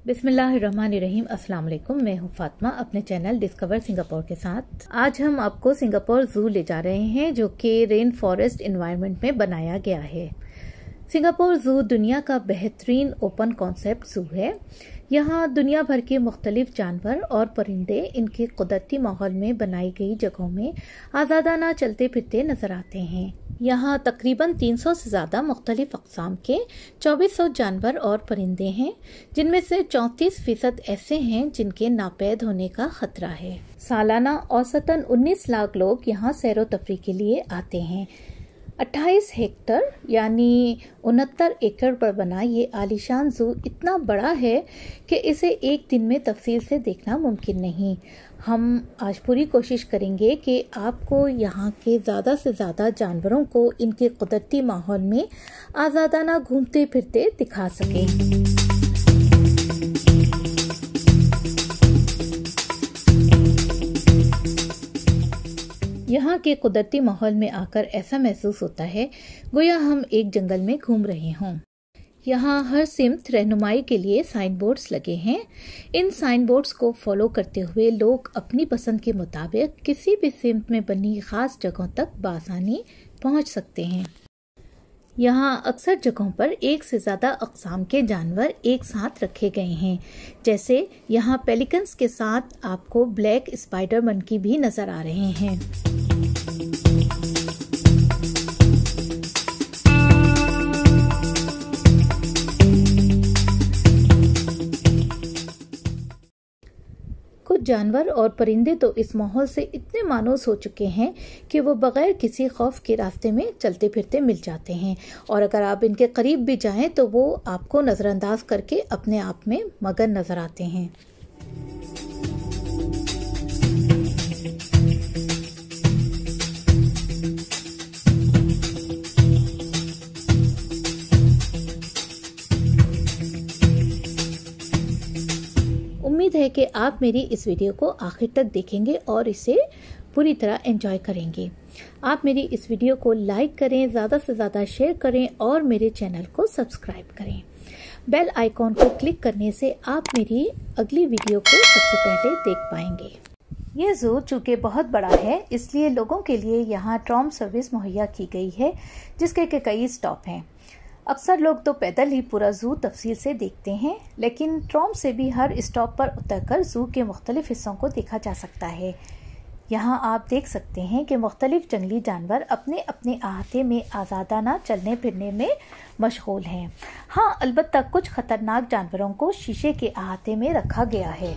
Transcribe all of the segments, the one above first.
बिस्मिल्लाहिर्रहमानिर्रहीम। अस्सलाम वालेकुम। मैं हूँ फातिमा अपने चैनल डिस्कवर सिंगापुर के साथ। आज हम आपको सिंगापुर जू ले जा रहे हैं जो कि रेन फॉरेस्ट इन्वायरमेंट में बनाया गया है। सिंगापुर जू दुनिया का बेहतरीन ओपन कॉन्सेप्ट जू है। यहाँ दुनिया भर के मुख्तलिफ जानवर और परिंदे इनके कुदरती माहौल में बनाई गई जगहों में आज़ादाना चलते फिरते नजर आते हैं। यहाँ तकरीबन 300 से ज़्यादा मुख्तलिफ अक़साम के 2400 जानवर और परिंदे हैं, जिनमें से 34% ऐसे हैं जिनके नापैद होने का खतरा है। सालाना औसतन 19 लाख लोग यहाँ सैरो तफरीह के लिए आते हैं। 28 हेक्टर यानी 69 एकड़ पर बना ये आलीशान जू इतना बड़ा है कि इसे एक दिन में तफसील से देखना मुमकिन नहीं। हम आज पूरी कोशिश करेंगे कि आपको यहाँ के ज़्यादा से ज़्यादा जानवरों को इनके कुदरती माहौल में आज़ादाना घूमते फिरते दिखा सकें। यहाँ के कुदरती माहौल में आकर ऐसा महसूस होता है गोया हम एक जंगल में घूम रहे हों। यहाँ हर सिमत रहनुमाई के लिए साइन बोर्ड्स लगे हैं। इन साइन बोर्ड्स को फॉलो करते हुए लोग अपनी पसंद के मुताबिक किसी भी सिमत में बनी खास जगहों तक बासानी पहुँच सकते हैं। यहाँ अक्सर जगहों पर एक से ज़्यादा अक़साम के जानवर एक साथ रखे गए हैं। जैसे यहाँ पेलिकन्स के साथ आपको ब्लैक स्पाइडर मंकी भी नज़र आ रहे हैं। कुछ जानवर और परिंदे तो इस माहौल से इतने मानूस हो चुके हैं कि वो बगैर किसी खौफ के रास्ते में चलते फिरते मिल जाते हैं, और अगर आप इनके करीब भी जाएं तो वो आपको नज़रअंदाज करके अपने आप में मगन नजर आते हैं। उम्मीद है कि आप मेरी इस वीडियो को आखिर तक देखेंगे और इसे पूरी तरह एंजॉय करेंगे। आप मेरी इस वीडियो को लाइक करें, ज़्यादा से ज़्यादा शेयर करें और मेरे चैनल को सब्सक्राइब करें। बेल आइकॉन को क्लिक करने से आप मेरी अगली वीडियो को सबसे पहले देख पाएंगे। यह जू चूँकि बहुत बड़ा है, इसलिए लोगों के लिए यहाँ ट्रॉम सर्विस मुहैया की गई है, जिसके के कई स्टॉप हैं। अक्सर लोग तो पैदल ही पूरा जू तफसील से देखते हैं, लेकिन ट्रॉम से भी हर स्टॉप पर उतरकर जू के मुख्तलिफ हिस्सों को देखा जा सकता है। यहाँ आप देख सकते हैं कि मुख्तलिफ जंगली जानवर अपने अपने अहाते में आज़ादाना चलने फिरने में मशगूल हैं। हाँ, अलबत्ता कुछ खतरनाक जानवरों को शीशे के अहाते में रखा गया है।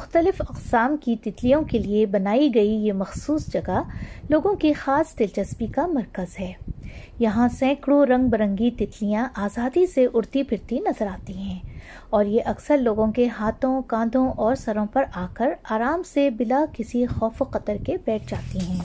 मुख्तलिफ अक़साम की तितलियों के लिए बनाई गई ये मखसूस जगह लोगों की ख़ास दिलचस्पी का मरकज़ है। यहाँ सैकड़ों रंग बिरंगी तितलियाँ आज़ादी से उड़ती फिरती नजर आती हैं और ये अक्सर लोगों के हाथों, कांधों और सरों पर आकर आराम से बिला किसी खौफ ख़तर के बैठ जाती हैं।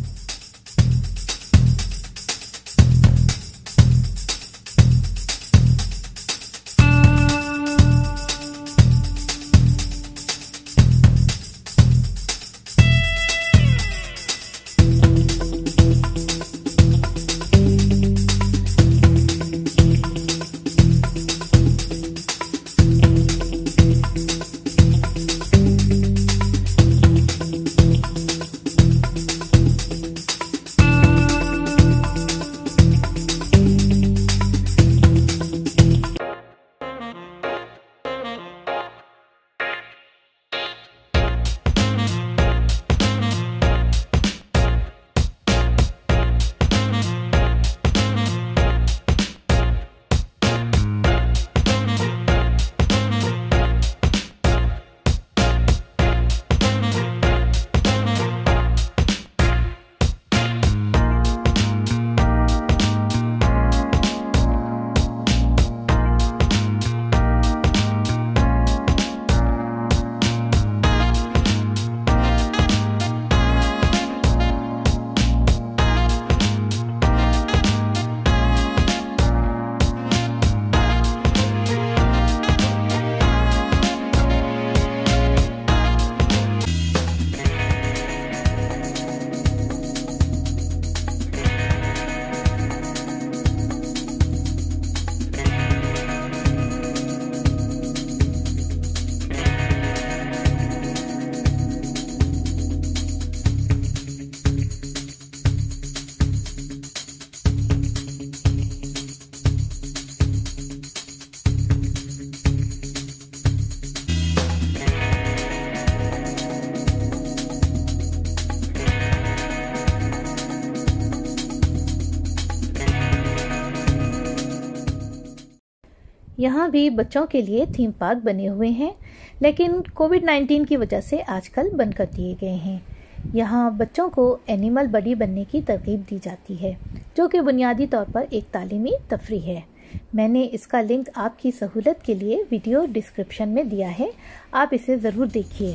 यहाँ भी बच्चों के लिए थीम पार्क बने हुए हैं, लेकिन कोविड-19 की वजह से आजकल बंद कर दिए गए हैं। यहाँ बच्चों को एनिमल बडी बनने की तरगीब दी जाती है, जो कि बुनियादी तौर पर एक तालीमी तफरीह है। मैंने इसका लिंक आपकी सहूलत के लिए वीडियो डिस्क्रिप्शन में दिया है, आप इसे ज़रूर देखिए।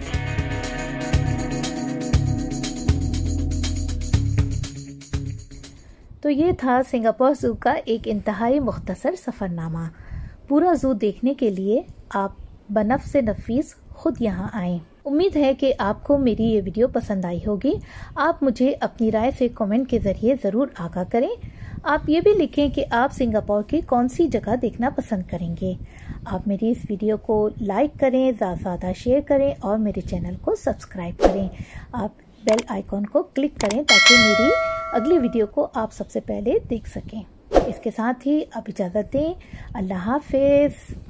तो ये था सिंगापुर ज़ू का एक इंतहाई मुख्तसर सफ़रनामा। पूरा ज़ू देखने के लिए आप बनफ़ से नफीस खुद यहाँ आएँ। उम्मीद है कि आपको मेरी ये वीडियो पसंद आई होगी। आप मुझे अपनी राय से कमेंट के ज़रिए ज़रूर आगाह करें। आप ये भी लिखें कि आप सिंगापुर की कौन सी जगह देखना पसंद करेंगे। आप मेरी इस वीडियो को लाइक करें, ज़्यादा से ज़्यादा शेयर करें और मेरे चैनल को सब्सक्राइब करें। आप बेल आइकॉन को क्लिक करें ताकि मेरी अगली वीडियो को आप सबसे पहले देख सकें। इसके साथ ही आप इजाज़त दें। अल्लाह हाफ़िज़।